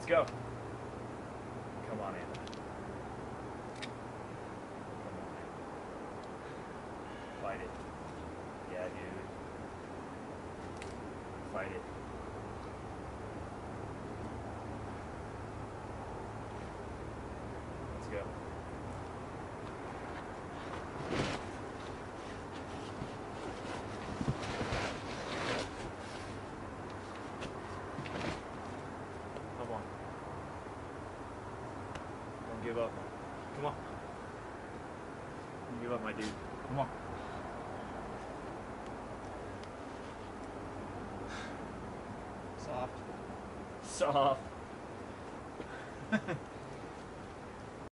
Let's go. Come on, Anna. Come on. Fight it. Yeah, dude. Fight it. Let's go. Come on. Don't give up. Come on. Don't give up, my dude. Come on. Soft. Soft.